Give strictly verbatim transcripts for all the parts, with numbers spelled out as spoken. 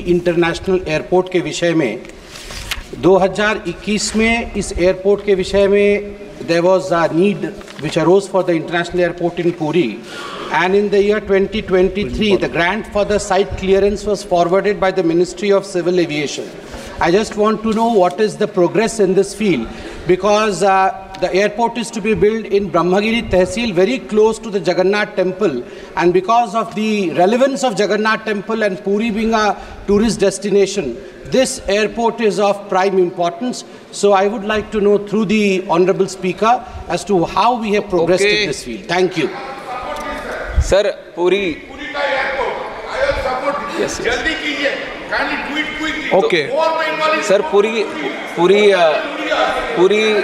International airport के विषय में दो हज़ार इक्कीस में इस एयरपोर्ट के विषय में there was a need which arose for the international airport in Puri, and in the year twenty twenty-three the grant for the site clearance was forwarded by the Ministry of Civil Aviation. I just want to know what is the progress in this field, because uh, the airport is to be built in Brahmagiri Tehsil, very close to the Jagannath temple, and because of the relevance of Jagannath temple and Puri being a tourist destination, this airport is of prime importance. So I would like to know through the Honourable Speaker as to how we have progressed okay. in this field. Thank you. Sir, Puri. Puri ka airport. I will support it. Yes, yes. Jaldi kijiye. Kindly do it quickly. Okay. Sir, Puri, Puri, uh, Puri,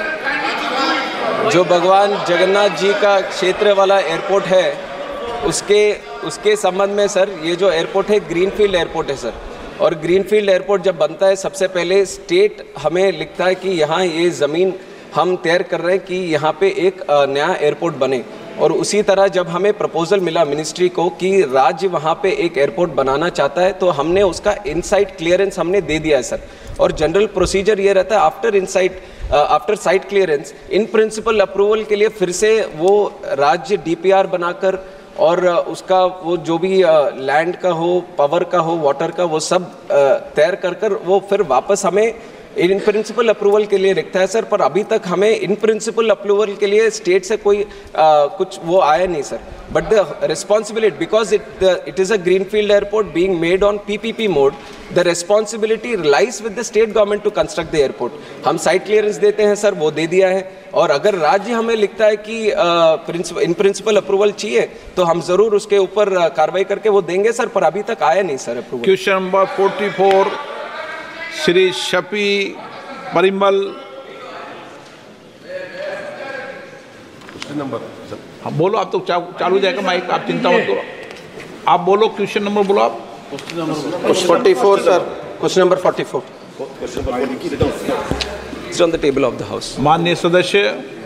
जो भगवान जगन्नाथ जी का क्षेत्र वाला airport है, उसके उसके संबंध में सर ये जो एयरपोर्ट है ग्रीनफील्ड एयरपोर्ट है सर, और ग्रीनफील्ड एयरपोर्ट जब बनता है सबसे पहले स्टेट हमें लिखता है कि यहाँ ये ज़मीन हम तैयार कर रहे हैं कि यहाँ पे एक नया एयरपोर्ट बने, और उसी तरह जब हमें प्रपोजल मिला मिनिस्ट्री को कि राज्य वहाँ पे एक एयरपोर्ट बनाना चाहता है, तो हमने उसका इनसाइट क्लियरेंस हमने दे दिया है सर। और जनरल प्रोसीजर ये रहता है after insight after site clearance in principle approval के लिए फिर से वो राज्य डीपीआर बनाकर और उसका वो जो भी लैंड का हो, पावर का हो, वाटर का, वो सब तैयार कर कर वो फिर वापस हमें इन प्रिंसिपल अप्रूवल के लिए रखता है सर। पर अभी तक हमें इन प्रिंसिपल अप्रूवल के लिए स्टेट से कोई आ, कुछ वो आया नहीं sir. But the responsibility, because it it is a green field airport being made on PPP mode, the responsibility lies with the state government to construct the airport. हम site clearance देते हैं sir, वो दे दिया है, और अगर राज्य हमें लिखता है कि इन प्रिंसिपल अप्रूवल चाहिए तो हम ज़रूर उसके ऊपर कार्रवाई करके वो देंगे सर, पर अभी तक आया नहीं sir approval. Question number forty four Shri Shafi Parimal. Number हाँ बोलो, आप तो चालू जाएगा माइक, आप चिंता मत करो, आप बोलो क्वेश्चन नंबर बोलो आप। Forty four sir, question number forty four it's on the table of the house. माननीय सदस्य।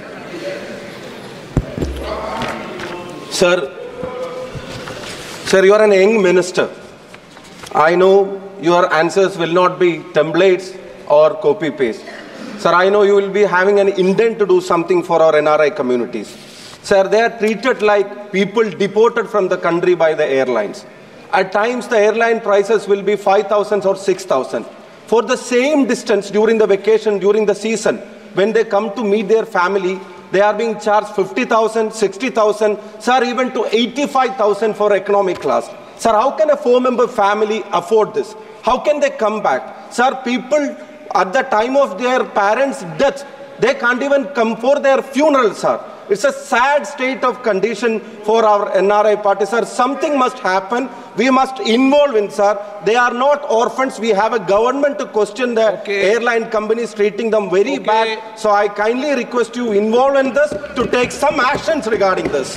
Sir, sir, you are an young minister. I know your answers will not be templates or copy paste. Sir, I know you will be having an intent to do something for our N R I communities. Sir, they are treated like people deported from the country by the airlines. At times, the airline prices will be five thousand or six thousand. For the same distance during the vacation, during the season, when they come to meet their family, they are being charged fifty thousand, sixty thousand, sir, even to eighty-five thousand for economic class. Sir, how can a four-member family afford this? How can they come back? Sir, people at the time of their parents' death, they can't even come for their funeral, sir. It's a sad state of condition for our N R I party, sir. Something must happen. We must involve in, sir. They are not orphans. We have a government to question the okay. airline companies treating them very okay. bad. So I kindly request you involve in this to take some actions regarding this.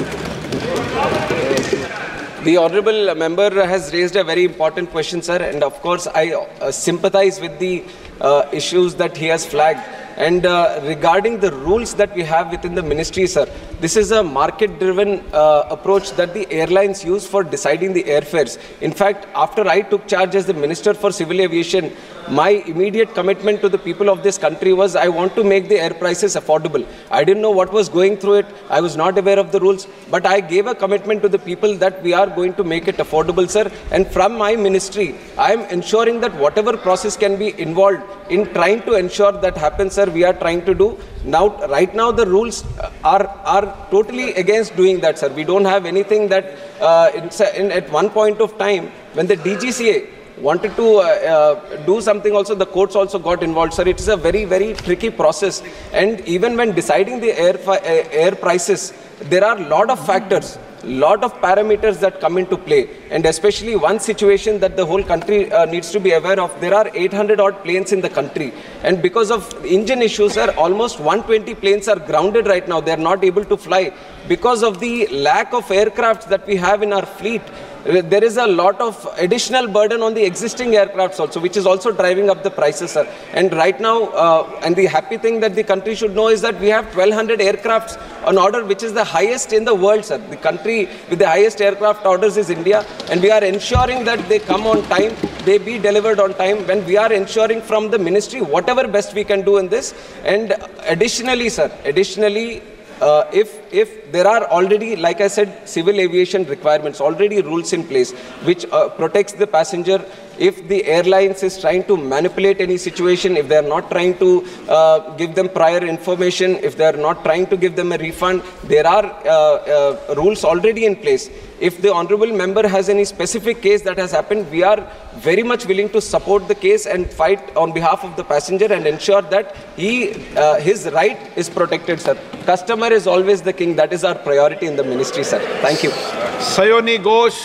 The honourable member has raised a very important question, sir, and of course I uh, sympathize with the uh, issues that he has flagged. And uh, regarding the rules that we have within the ministry, sir, this is a market-driven uh, approach that the airlines use for deciding the airfares. In fact, after I took charge as the Minister for Civil Aviation, my immediate commitment to the people of this country was I want to make the air prices affordable. I didn't know what was going through it. I was not aware of the rules, but I gave a commitment to the people that we are going to make it affordable, sir. And from my ministry, I am ensuring that whatever process can be involved in trying to ensure that happens, sir, we are trying to do. Now, right now, the rules are, are totally against doing that, sir. We don't have anything that uh, in, in, at one point of time, when the D G C A wanted to uh, uh, do something also, the courts also got involved, sir. It is a very, very tricky process. And even when deciding the air, uh, air prices, there are a lot of factors, lot of parameters that come into play. And especially one situation that the whole country uh, needs to be aware of, there are eight hundred odd planes in the country. And because of engine issues, sir, almost one hundred twenty planes are grounded right now. They are not able to fly because of the lack of aircraft that we have in our fleet. there is a lot of additional burden on the existing aircrafts also, which is also driving up the prices, sir. And right now, uh, and the happy thing that the country should know is that we have twelve hundred aircrafts on order, which is the highest in the world, sir. The country with the highest aircraft orders is India, and we are ensuring that they come on time, they be delivered on time, when we are ensuring from the ministry whatever best we can do in this. And additionally, sir, additionally, Uh, if, if there are already, like I said, civil aviation requirements, already rules in place which uh, protects the passenger. If the airlines is trying to manipulate any situation, if they are not trying to uh, give them prior information, if they are not trying to give them a refund, there are uh, uh, rules already in place. If the honorable member has any specific case that has happened, we are very much willing to support the case and fight on behalf of the passenger and ensure that he, uh, his right is protected, sir. Customer is always the king. That is our priority in the ministry, sir. Thank you. Sayoni Ghosh.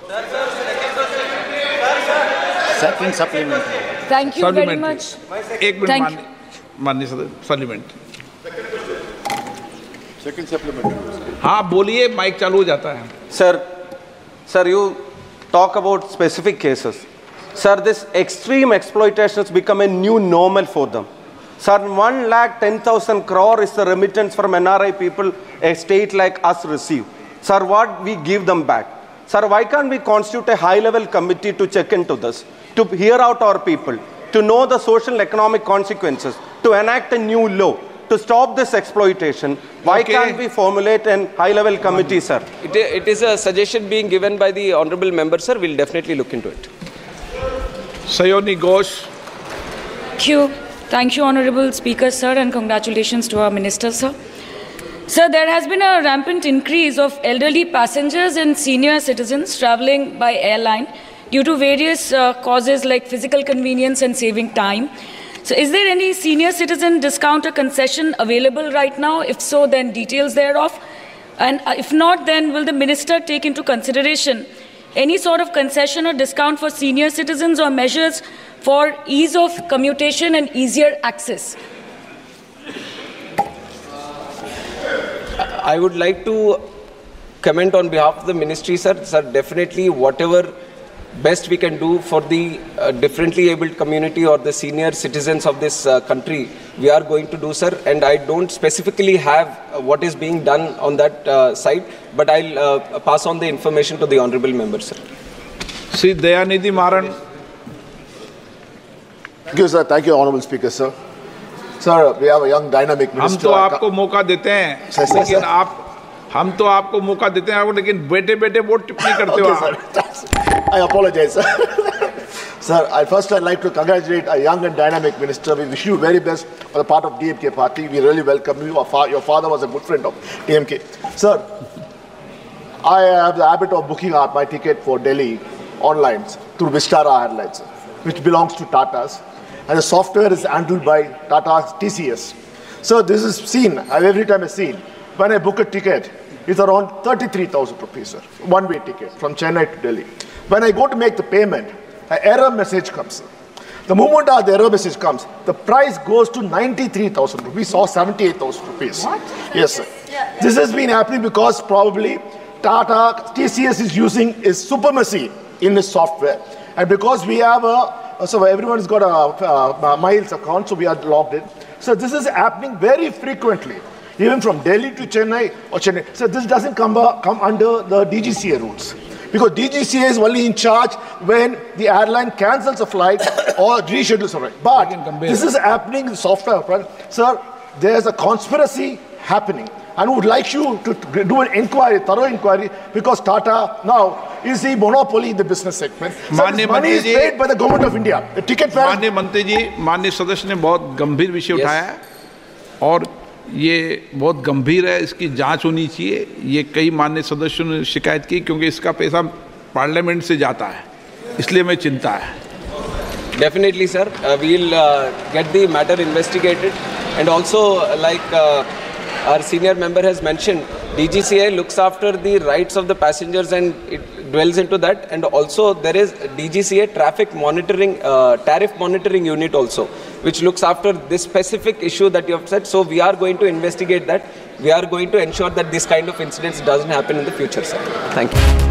Second supplement. Thank you very much. एक minute माननीय माननीय supplement. Second supplement. हाँ बोलिए, mic चालू हो जाता है. Sir, sir, you talk about specific cases. Sir, this extreme exploitation has become a new normal for them. Sir, one lakh ten thousand crore is the remittance from N R I people a state like us receive. Sir, what we give them back? Sir, why can't we constitute a high-level committee to check into this, to hear out our people, to know the social and economic consequences, to enact a new law, to stop this exploitation? Why Okay. can't we formulate a high-level committee, sir? It, it is a suggestion being given by the honorable member, sir. We'll definitely look into it. Sayoni Ghosh. Thank you. Thank you, Honorable Speaker, sir, and congratulations to our Minister, sir. Sir, there has been a rampant increase of elderly passengers and senior citizens traveling by airline due to various uh, causes like physical convenience and saving time. So is there any senior citizen discount or concession available right now? If so, then details thereof. And uh, if not, then will the minister take into consideration any sort of concession or discount for senior citizens or measures for ease of commutation and easier access? I would like to comment on behalf of the ministry, sir. Sir, definitely whatever best we can do for the uh, differently abled community or the senior citizens of this uh, country, we are going to do, sir. And I don't specifically have uh, what is being done on that uh, side, but I'll uh, pass on the information to the honorable member, sir. Sri Dayanidhi Maran. Thank you, sir. Thank you, Honorable Speaker, sir. Sir, we have a young dynamic हम minister. तो आपको मौका देते हैं, sir, sir, लेकिन sir. आप हम तो आपको मौका देते हैं, लेकिन बेटे बेटे वोट टिप्पणी करते हो Okay, आप. sir. I apologize, sir. Sir, I first I'd like to congratulate a young and dynamic minister. We wish you very best for the part of D M K party. We really welcome you. Our fa- Your father was a good friend of D M K. Sir, I have the habit of booking out my ticket for Delhi online through Vistara Airlines, which belongs to Tata's. And the software is handled by Tata's T C S. So this is seen, I've every time I've seen, when I book a ticket, it's around thirty-three thousand rupees, sir. One-way ticket from Chennai to Delhi. When I go to make the payment, an error message comes. The moment the error message comes, the price goes to ninety-three thousand rupees or seventy-eight thousand rupees. What? Yes, sir. This has been happening because probably Tata, T C S is using is supremacy in this software. And because we have a, so everyone's got a, a Miles account, so we are logged in. So this is happening very frequently, even from Delhi to Chennai or Chennai. So this doesn't come, come under the D G C A rules. Because D G C A is only in charge when the airline cancels a flight or reschedules a flight. But this is happening in the software. Right? Sir, there's a conspiracy happening. And would like you to do an inquiry, thorough inquiry, because Tata now is the monopoly in the business segment. So this money is paid by the government of India. The ticket fare. माननीय मंत्री जी, माननीय सदस्य ने बहुत गंभीर विषय उठाया है और ये बहुत गंभीर है, इसकी जांच होनी चाहिए. ये कई माननीय सदस्यों ने शिकायत की क्योंकि इसका पैसा पार्लियामेंट से जाता है, इसलिए मैं चिंता है. Definitely, sir. Uh, we'll uh, get the matter investigated, and also, uh, like uh, our senior member has mentioned, D G C A looks after the rights of the passengers and it dwells into that. And also, there is D G C A traffic monitoring, uh, tariff monitoring unit also, which looks after this specific issue that you have said. So we are going to investigate that. We are going to ensure that this kind of incidents doesn't happen in the future, sir. Thank you.